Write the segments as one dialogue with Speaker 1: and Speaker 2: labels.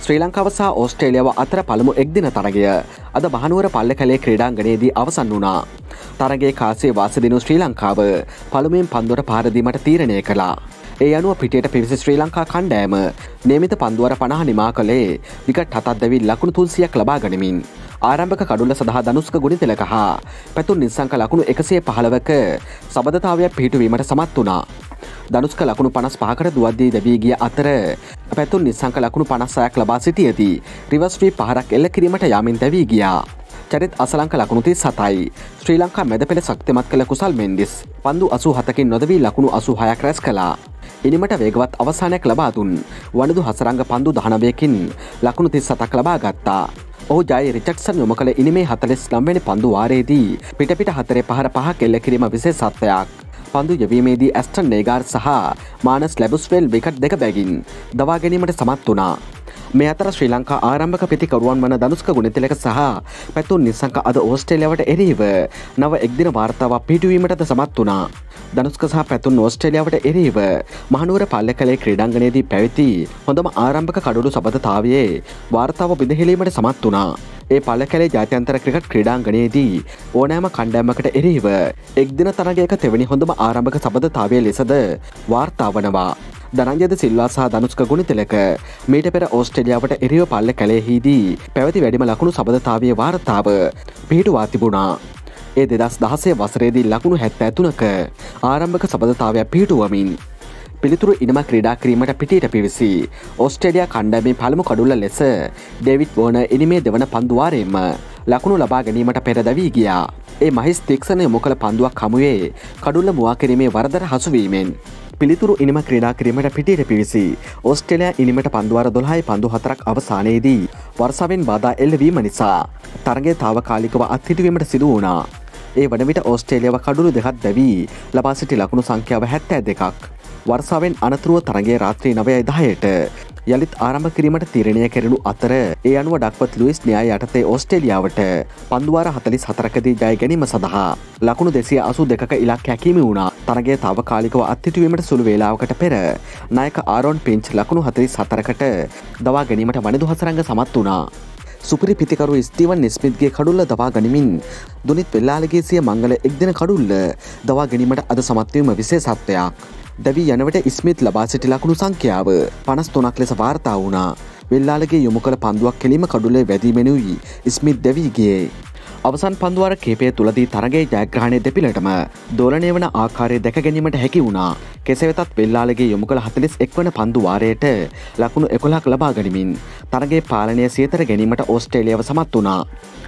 Speaker 1: ශ්‍රී ලංකාව සහ ඕස්ට්‍රේලියාව අතර පළමු එක්දින තරගය අද මහනුවර පල්ලකැලේ ක්‍රීඩාංගණයේදී අවසන් වුණා. තරගයේ කාසිය වාසදිනු ශ්‍රී ලංකාව පළමුවෙන් පන්දුවට පාර දීමට තීරණය කළා. ඒ අනුව පිටියට පිවිසි ශ්‍රී ලංකා කණ්ඩායම නියමිත පන්දුවර 50 නිමා කළේ විකට් 7ක් දැවි ලකුණු 300ක් ලබා ගනිමින් ආරම්භක කඩුල්ල සඳහා ධනුෂ්ක ගුණතිලක හා පැතුම් නිස්සංක ලකුණු 115ක සබඳතාවයක් පිහිටුවීමට සමත් වුණා. ධනුෂ්ක ලකුණු 55කට දුවද්දී දැවී ගිය අතර පැතුම් නිස්සංක ලකුණු 56ක් ලබා සිටියදී රිවර්ස් ස්වීප් පහරක් එල්ල කිරීමට යාමින් දැවී ගියා. චරිත් අසලංක ලකුණු 37යි. ශ්‍රී ලංකා මැද පෙළ ශක්තිමත් කළ කුසල් මෙන්ඩිස් පන්දු 87කින් නොදවී ලකුණු 86ක් රැස් කළා. ඉනිමට වේගවත් අවසානයක් ලබා දුන් වනදු හසරංග පන්දු 19කින් ලකුණු 37ක් ලබා ගත්තා. ඔහු ජය රිචඩ්සන් යොමු කළ ඉනිමේ 49 වෙනි පන්දු වාරයේදී පිටපිට හතරේ පහර පහක් එල්ල කිරීම විශේෂත්වයක්. පන්දු යැවීමේදී ඇස්ටන් නේගාර් සහ මානස් ලැබුස්වෙල් විකට් දෙක බැගින් දවා ගැනීමට සමත් වුණා. මේ අතර ශ්‍රී ලංකා ආරම්භක පිතිකරුවන් වන ධනුෂ්ක ගුණතිලක සහ පැතුම් නිස්සංක අද ඕස්ට්‍රේලියාවට එරෙහිව නව එක්දින වාර්තාවක් පිහිටුවීමටද සමත් වුණා. ධනුෂ්ක සහ පැතුම් ඕස්ට්‍රේලියාවට එරෙහිව මහනුවර පල්ලකැලේ ක්‍රීඩාංගණයේදී පැවති හොඳම ආරම්භක කඩුළු සබඳතාවයේ වාර්තාව බිඳහෙලීමට සමත් වුණා. ඒ පල්ලකැලේ ජාත්‍යන්තර ක්‍රිකට් ක්‍රීඩාංගණයේදී ඕනෑම කණ්ඩායමකට එරෙහිව එක්දින තරගයක තෙවැනි හොඳම ආරම්භක සබඳතාවය ලෙසද වාර්තා වනවා. ධනංජය සිල්වා සහ ධනුෂ්ක ගුණතිලක මීට පෙර ඕස්ට්‍රේලියාවට එරෙහිව පල්ලකැලේහිදී පැවති වැඩිම ලකුණු සබඳතාවයේ වාර්තාව පිහිටුවා තිබුණා. ඒ 2016 වසරේදී ලකුණු 73ක ආරම්භක සබඳතාවයක් පිහිටුවමින් පිළිතුරු ඉනම ක්‍රීඩා කිරීමට පිටියට පිවිසි ඕස්ට්‍රේලියා කණ්ඩායමේ පළමු කඩුල්ල ලෙස ඩේවිඩ් වෝනර් ඉනිමේ දෙවන පන්දු වාරයෙන්ම ලකුණු ලබා ගැනීමට පෙර දැවී ගියා. ඒ මහිස් තීක්ෂණ යොමු කළ පන්දුවක් හමුවේ කඩුල්ල මුවා කිරීමේ වරදට හසුවීමෙන් පිළිතුරු ඉනිම ක්‍රීඩා කිරීමට පිටියට පිවිසි ඕස්ට්‍රේලියා ඉනිමට පන්දුවාර 12යි පන්දු 4ක් අවසානයේදී වර්ෂාවෙන් බාධා එල්ලවීම නිසා තරගය තාවකාලිකව අත්හිටුවීමට සිදු වුණා. ඒ වන විට ඕස්ට්‍රේලියාව කඩුළු දෙකක් දැවී ලබා සිටි ලකුණු සංඛ්‍යාව 72ක්. වර්ෂාවෙන් අනතුරුව තරගයේ රාත්‍රී 9:10ට යළිත් ආරම්භ කිරීමට තීරණය කෙරෙනු අතර ඒ අනුව ඩක්වර්ත් ලුයිස් න්‍යාය යටතේ ඕස්ට්‍රේලියාවට පන්දුවාර 44කදී ජය ගැනීම සඳහා ලකුණු 282ක ඉලක්කයක් හිමි වුණා. තරගයේ තාවකාලිකව අත්හිටුවීමට සුළු වේලාවකට පෙර නායක ආරොන් පින්ච් ලකුණු 44කට දවා ගැනීමට වනදු හසරංග සමත් වුණා. සුපිරි පිතිකරු ස්ටීවන් නිස්මිත්ගේ කඩුල්ල දවා ගනිමින් දුනිත් වෙල්ලාලගේ සිය මංගල එක්දින කඩුල්ල දවා ගැනීමට අද සමත්වීම විශේෂත්වයක්. දැවී යනවට ස්මිත් ලබා සිටි ලකුණු සංඛ්‍යාව 53ක් ලෙස වාර්තා වුණා. වෙල්ලාලගේ යොමු කළ පන්දුවක් කෙලීම කඩුල්ලේ වැදීමෙනුයි ස්මිත් දැවී ගියේ. අවසන් පන්දුවාර කීපය තුලදී තරගයේ ජයග්‍රහණය දෙපිළටම දෝලණය වන ආකාරය දැක ගැනීමට හැකි වුණා. කෙසේ වෙතත් වෙල්ලාලගේ යොමු කළ 41 වන පන්දු වාරයට ලකුණු 11ක් ලබා ගනිමින් තරගයේ පාලනය සියතර ගැනීමට ඕස්ට්‍රේලියාව සමත් වුණා.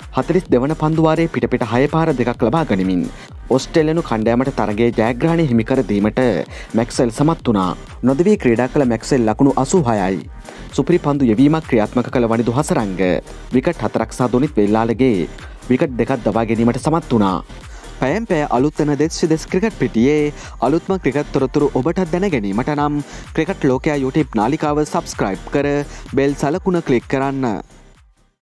Speaker 1: 42 වන පන්දු වාරයේ පිටපිට 6 පාර දෙකක් ලබා ගනිමින් ඕස්ට්‍රේලියානු කණ්ඩායමට තරගයේ ජයග්‍රහණය හිමි කර දීමට මැක්සෙල් සමත් වුණා. නොදවී ක්‍රීඩා කළ මැක්සෙල් ලකුණු 86යි. සුපිරි පන්දු යැවීමක් ක්‍රියාත්මක කළ වනිදු හසරංග විකට් 4ක් සහ දුනිත් වෙල්ලාලගේ විකට් දෙකක් දවා ගැනීමට සමත් වුණා. පැයෙන් පැය අලුත් වෙන දෙස් ක්‍රිකට් පිටියේ අලුත්ම ක්‍රිකට් තොරතුරු ඔබට දැන ගැනීමට නම් ක්‍රිකට් ලෝකයා YouTube නාලිකාව සබ්ස්ක්‍රයිබ් කර බෙල් සලකුණ ක්ලික් කරන්න.